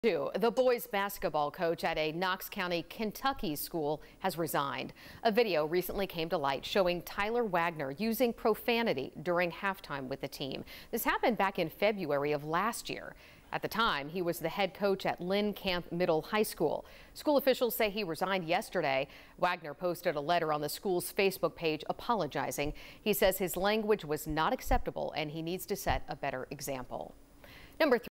The boys basketball coach at a Knox County, Kentucky school has resigned. A video recently came to light showing Tyler Wagner using profanity during halftime with the team. This happened back in February of last year. At the time, he was the head coach at Lynn Middle High School. School officials say he resigned yesterday. Wagner posted a letter on the school's Facebook page apologizing. He says his language was not acceptable and he needs to set a better example. Number 3.